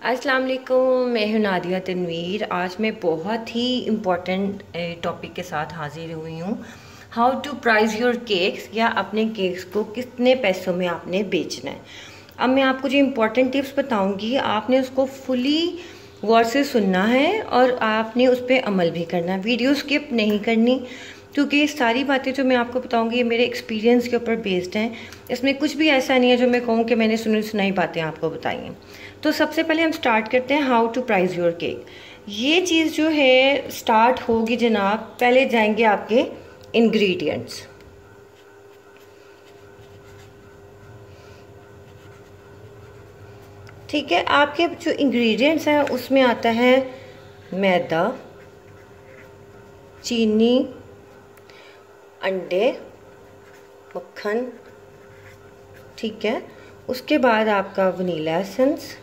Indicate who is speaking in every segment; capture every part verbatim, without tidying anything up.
Speaker 1: अस्सलाम वालेकुम, मैं हूं नादिया तनवीर। आज मैं बहुत ही इम्पोर्टेंट टॉपिक के साथ हाजिर हुई हूँ। How to price your cakes, या अपने केक्स को कितने पैसों में आपने बेचना है। अब मैं आपको जो इम्पोर्टेंट टिप्स बताऊँगी, आपने उसको फुली गौर से सुनना है और आपने उस पर अमल भी करना है। वीडियो स्किप नहीं करनी, क्योंकि ये सारी बातें जो मैं आपको बताऊंगी ये मेरे एक्सपीरियंस के ऊपर बेस्ड हैं। इसमें कुछ भी ऐसा नहीं है जो मैं कहूँ कि मैंने सुनी सुनाई बातें आपको बताई हैं। तो सबसे पहले हम स्टार्ट करते हैं how to price your cake. ये चीज़ जो है स्टार्ट होगी जनाब, पहले जाएंगे आपके इंग्रेडिएंट्स। ठीक है, आपके जो इंग्रेडिएंट्स हैं उसमें आता है मैदा, चीनी, अंडे, मक्खन। ठीक है, उसके बाद आपका vanilla essence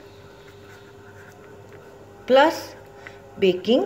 Speaker 1: plus baking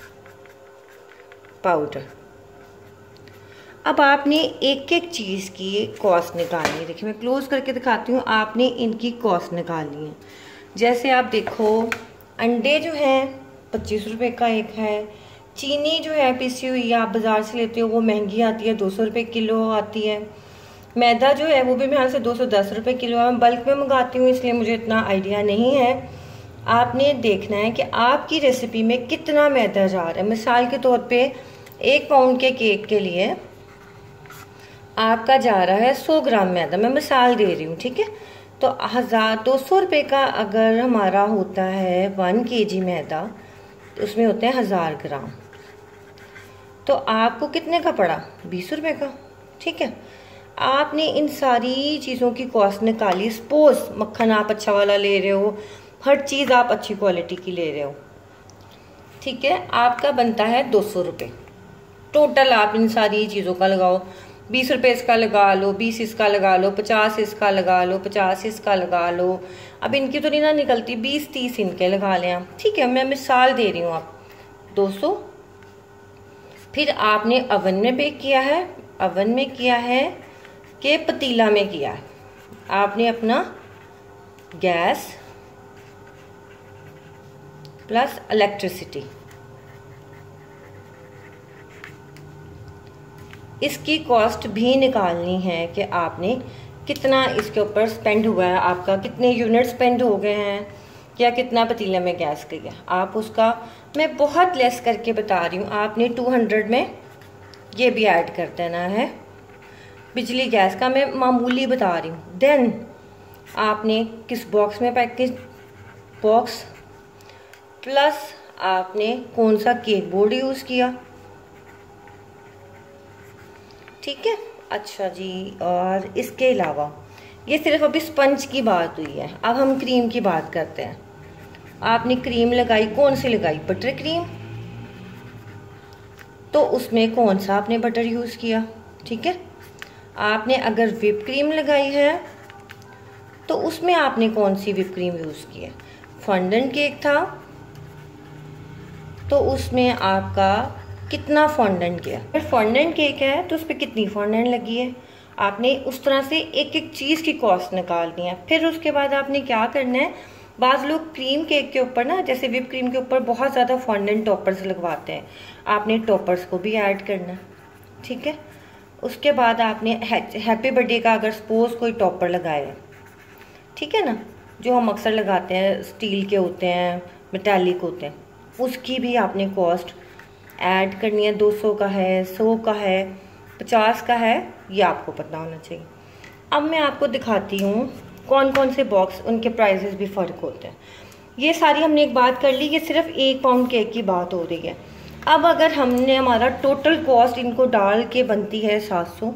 Speaker 1: powder. अब आपने एक एक चीज़ की कॉस्ट निकालनी है। देखिए मैं क्लोज करके दिखाती हूँ, आपने इनकी कॉस्ट निकालनी है। जैसे आप देखो, अंडे जो हैं पच्चीस रुपये का एक है। चीनी जो है पीसी हुई आप बाज़ार से लेते हो वो महंगी आती है, दो सौ रुपये किलो आती है। मैदा जो है वो भी मेरे यहाँ से दो सौ दस रुपये किलो है। मैं बल्क में मंगाती हूँ इसलिए मुझे इतना आइडिया नहीं है। आपने देखना है कि आपकी रेसिपी में कितना मैदा जा रहा है। मिसाल के तौर पे एक पाउंड के केक के लिए आपका जा रहा है सौ ग्राम मैदा, मैं मिसाल दे रही हूँ। ठीक है, तो हज़ार दो सौ रुपये का अगर हमारा होता है वन के जी मैदा, तो उसमें होते हैं हज़ार ग्राम। तो आपको कितने का पड़ा? बीस रुपये का। ठीक है, आपने इन सारी चीज़ों की कॉस्ट निकाली। सपोज मक्खन आप अच्छा वाला ले रहे हो, हर चीज़ आप अच्छी क्वालिटी की ले रहे हो। ठीक है, आपका बनता है दो सौ रुपये टोटल। आप इन सारी चीज़ों का लगाओ, बीस रुपये इसका लगा लो, बीस इसका लगा लो, पचास इसका लगा लो, पचास इसका लगा लो। अब इनकी तो नहीं ना निकलती, बीस तीस इनके लगा लें आप। ठीक है, मैं मिसाल दे रही हूँ। आप दो सौ, फिर आपने अवन में बेक किया है, अवन में किया है कि पतीला में किया है। आपने अपना गैस प्लस इलेक्ट्रिसिटी, इसकी कॉस्ट भी निकालनी है कि आपने कितना इसके ऊपर स्पेंड हुआ है, आपका कितने यूनिट स्पेंड हो गए हैं, या कितना पतीले में गैस गया। आप उसका मैं बहुत लेस करके बता रही हूँ। आपने टू हंड्रेड में ये भी ऐड कर देना है। बिजली गैस का मैं मामूली बता रही हूँ। देन आपने किस बॉक्स में पैकेज बॉक्स, प्लस आपने कौन सा केक बोर्ड यूज़ किया। ठीक है, अच्छा जी, और इसके अलावा ये सिर्फ अभी स्पंज की बात हुई है। अब हम क्रीम की बात करते हैं। आपने क्रीम लगाई, कौन सी लगाई? Butter cream. तो उसमें कौन सा आपने बटर यूज़ किया? ठीक है, आपने अगर व्हिप क्रीम लगाई है तो उसमें आपने कौन सी व्हिप क्रीम यूज़ की है? फॉन्डेंट केक था तो उसमें आपका कितना फॉन्डेंट गया? अगर फॉन्डेंट केक है तो उस पर कितनी फॉन्डेंट लगी है? आपने उस तरह से एक एक चीज़ की कॉस्ट निकालनी है। फिर उसके बाद आपने क्या करना है, बाज़ लोग क्रीम केक के ऊपर ना, जैसे व्हिप क्रीम के ऊपर बहुत ज़्यादा फॉन्डेंट टॉपर्स लगवाते हैं। आपने टॉपर्स को भी ऐड करना है। ठीक है, उसके बाद आपने हैप्पी बर्थडे का अगर सपोज कोई टॉपर लगाए, ठीक है ना, जो हम अक्सर लगाते हैं, स्टील के होते हैं, मेटालिक होते हैं, उसकी भी आपने कॉस्ट ऐड करनी है। दो सौ का है, सौ का है, पचास का है, ये आपको पता होना चाहिए। अब मैं आपको दिखाती हूँ कौन कौन से बॉक्स, उनके प्राइसेस भी फ़र्क होते हैं। ये सारी हमने एक बात कर ली, ये सिर्फ एक पाउंड केक की बात हो रही है। अब अगर हमने हमारा टोटल कॉस्ट इनको डाल के बनती है सात सौ,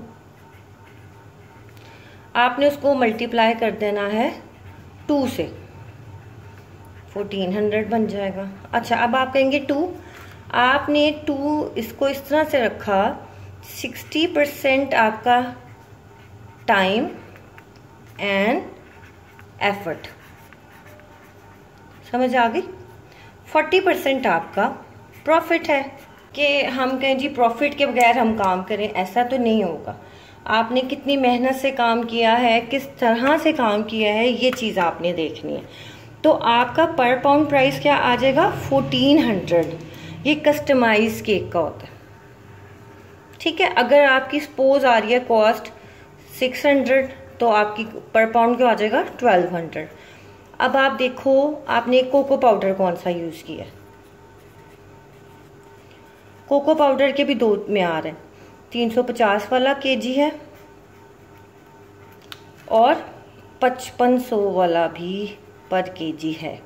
Speaker 1: आपने उसको मल्टीप्लाई कर देना है टू से, फोर्टीन हंड्रेड बन जाएगा। अच्छा, अब आप कहेंगे टू, आपने टू इसको इस तरह से रखा, सिक्सटी परसेंट आपका टाइम एंड एफर्ट, समझ आ गई? फोर्टी परसेंट आपका प्रॉफिट है। कि हम कहें जी प्रॉफिट के बगैर हम काम करें, ऐसा तो नहीं होगा। आपने कितनी मेहनत से काम किया है, किस तरह से काम किया है, ये चीज़ आपने देखनी है। तो आपका पर पाउंड प्राइस क्या आ जाएगा, फोर्टीन हंड्रेड। ये कस्टमाइज केक का होता है, ठीक है। अगर आपकी सपोज आ रही है कॉस्ट सिक्स हंड्रेड तो आपकी पर पाउंड क्या आ जाएगा, ट्वेल्व हंड्रेड। अब आप देखो आपने कोको पाउडर कौन सा यूज किया। कोको पाउडर के भी दो म्यार हैं, तीन सौ पचास वाला केजी है और पचपन सौ वाला भी पर केजी है।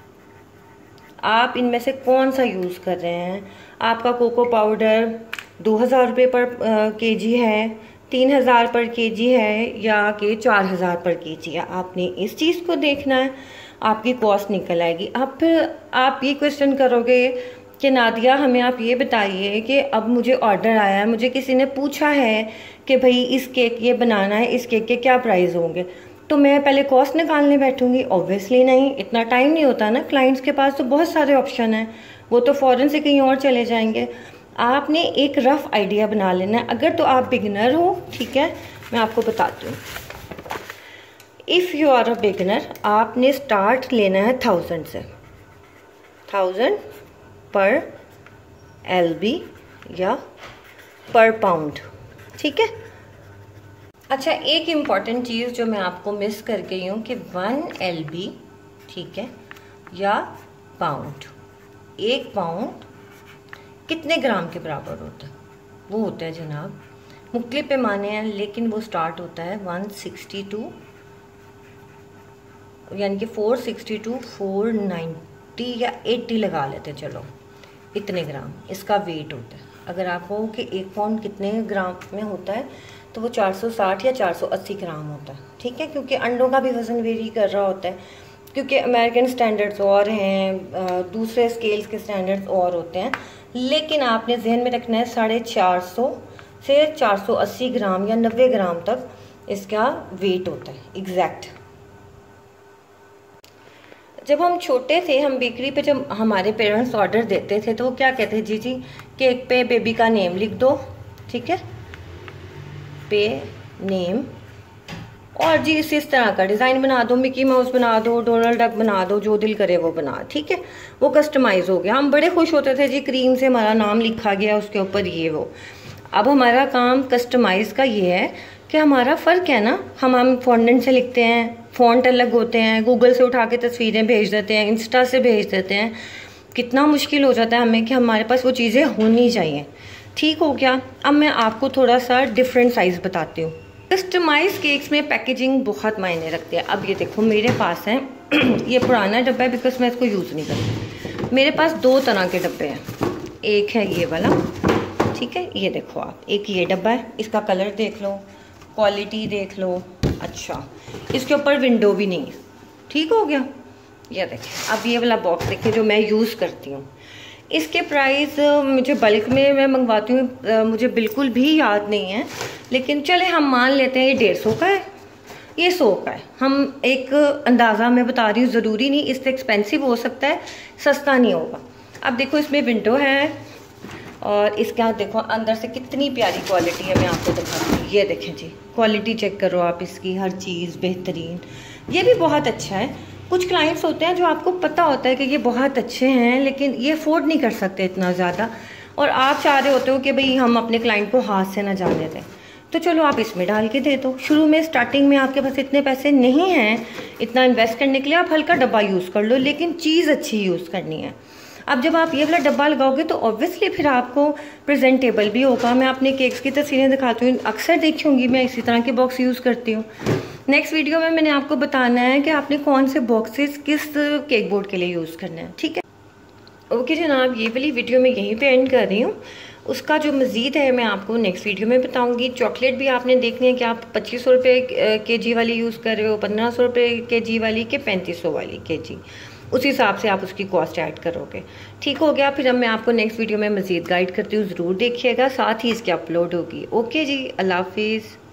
Speaker 1: आप इनमें से कौन सा यूज कर रहे हैं। आपका कोको पाउडर दो हजार रुपये पर केजी है, तीन हजार पर केजी है, या कि चार हजार पर केजी है। आपने इस चीज़ को देखना है, आपकी कॉस्ट निकल आएगी। अब फिर आप ये क्वेश्चन करोगे कि नादिया हमें आप ये बताइए कि अब मुझे ऑर्डर आया है, मुझे किसी ने पूछा है कि भाई इस केक ये बनाना है, इस केक के क्या प्राइस होंगे, तो मैं पहले कॉस्ट निकालने बैठूंगी? ऑब्वियसली नहीं, इतना टाइम नहीं होता ना। क्लाइंट्स के पास तो बहुत सारे ऑप्शन हैं, वो तो फ़ौरन से कहीं और चले जाएंगे। आपने एक रफ आइडिया बना लेना है। अगर तो आप बिगिनर हो, ठीक है, मैं आपको बताती हूँ। If you are a beginner, आपने स्टार्ट लेना है थाउजेंड से, थाउजेंड पर एलबी या पर पाउंड, ठीक है। अच्छा, एक इम्पॉर्टेंट चीज़ जो मैं आपको मिस कर गई हूँ कि वन एलबी, ठीक है, या पाउंड, एक पाउंड कितने ग्राम के बराबर होता है? वो होता है जनाब, मुख्तलिफ पैमाने हैं, लेकिन वो स्टार्ट होता है वन सिक्सटी टू, यानी कि four sixty two four ninety या एट्टी लगा लेते हैं, चलो इतने ग्राम इसका वेट होता है। अगर आप कहो कि एक पाउंड कितने ग्राम में होता है तो वो चार सौ साठ या चार सौ अस्सी ग्राम होता है, ठीक है, क्योंकि अंडों का भी वज़न वेरी कर रहा होता है, क्योंकि अमेरिकन स्टैंडर्ड्स और हैं, दूसरे स्केल्स के स्टैंडर्ड्स और होते हैं। लेकिन आपने जहन में रखना है साढ़े चार सौ से चार सौ अस्सी ग्राम या नब्बे ग्राम तक इसका वेट होता है एग्जैक्ट। जब हम छोटे थे, हम बेकरी पे जब हमारे पेरेंट्स ऑर्डर देते थे तो वो क्या कहते हैं, जी जी केक पे बेबी का नेम लिख दो, ठीक है, पे नेम, और जी इस इस तरह का डिज़ाइन बना दो, मिकी माउस बना दो, डोनाल्ड डक बना दो, जो दिल करे वो बना, ठीक है। वो कस्टमाइज हो गया। हम बड़े खुश होते थे जी क्रीम से हमारा नाम लिखा गया उसके ऊपर, ये वो। अब हमारा काम कस्टमाइज का ये है कि हमारा फ़र्क है ना, हम हम फॉन्डेंट से लिखते हैं, फ़ॉन्ट अलग होते हैं, गूगल से उठा के तस्वीरें भेज देते हैं, इंस्टा से भेज देते हैं, कितना मुश्किल हो जाता है हमें कि हमारे पास वो चीज़ें होनी चाहिए, ठीक हो गया। अब मैं आपको थोड़ा सा डिफरेंट साइज़ बताती हूँ। कस्टमाइज केक्स में पैकेजिंग बहुत मायने रखती है। अब ये देखो मेरे पास है ये पुराना डब्बा है बिकॉज मैं इसको यूज़ नहीं करती। मेरे पास दो तरह के डब्बे हैं, एक है ये वाला, ठीक है, ये देखो आप, एक ये डब्बा है, इसका कलर देख लो, क्वालिटी देख लो, अच्छा इसके ऊपर विंडो भी नहीं है, ठीक हो गया। ये देखिए अब ये वाला बॉक्स देखिए जो मैं यूज़ करती हूँ, इसके प्राइस मुझे बल्क में मैं मंगवाती हूँ, मुझे बिल्कुल भी याद नहीं है, लेकिन चले हम मान लेते हैं ये डेढ़ सौ का है, ये सौ का है। हम एक अंदाज़ा मैं बता रही हूँ, ज़रूरी नहीं इससे एक्सपेंसिव हो सकता है, सस्ता नहीं होगा। अब देखो इसमें विंडो है और इसका देखो अंदर से कितनी प्यारी क्वालिटी है, मैं आपको दिखाती हूँ। ये देखें जी, क्वालिटी चेक करो आप इसकी, हर चीज़ बेहतरीन। ये भी बहुत अच्छा है। कुछ क्लाइंट्स होते हैं जो आपको पता होता है कि ये बहुत अच्छे हैं लेकिन ये अफोर्ड नहीं कर सकते इतना ज़्यादा, और आप चाह रहे होते हो कि भाई हम अपने क्लाइंट को हाथ से ना जाने दें, तो चलो आप इसमें डाल के दे दो। शुरू में स्टार्टिंग में आपके पास इतने पैसे नहीं हैं इतना इन्वेस्ट करने के लिए, आप हल्का डब्बा यूज़ कर लो, लेकिन चीज़ अच्छी यूज़ करनी है। अब जब आप ये वाला डब्बा लगाओगे तो ऑब्वियसली फिर आपको प्रेजेंटेबल भी होगा। मैं अपने केक्स की तस्वीरें दिखाती हूँ, अक्सर देखी होंगी मैं इसी तरह के बॉक्स यूज़ करती हूँ। नेक्स्ट वीडियो में मैंने आपको बताना है कि आपने कौन से बॉक्सेस किस केक बोर्ड के लिए यूज़ करना है, ठीक है। ओके जनाब, ये वाली वीडियो मैं यहीं पे एंड कर रही हूँ। उसका जो मज़ीद है मैं आपको नेक्स्ट वीडियो में बताऊँगी। चॉकलेट भी आपने देखनी है कि आप पच्चीस सौ रुपये के जी वाली यूज़ कर रहे हो, पंद्रह सौ रुपये के जी वाली के पैंतीस सौ वाली के जी, उस हिसाब से आप उसकी कॉस्ट ऐड करोगे, ठीक हो गया। फिर अब मैं आपको नेक्स्ट वीडियो में मज़ीद गाइड करती हूँ, ज़रूर देखिएगा, साथ ही इसकी अपलोड होगी। ओके जी, अल्लाह हाफिज़।